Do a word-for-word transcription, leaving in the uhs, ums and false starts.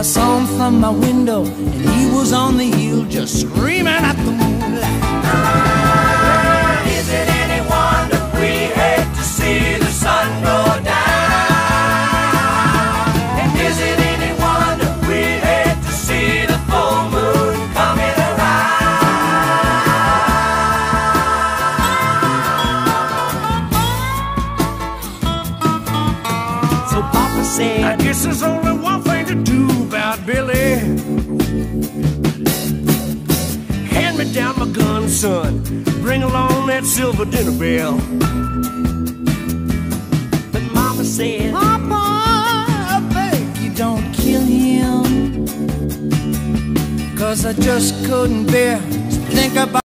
I saw him from my window, and he was on the hill just screaming at the moonlight. Is it any wonder we hate to see the sun go down? And is it any wonder we hate to see the full moon coming around? So Papa said, I guess there's only one thing to do about Billy. Hand me down my gun, son. Bring along that silver dinner bell. but Mama said, Papa, I beg you don't kill him, 'cause I just couldn't bear to think about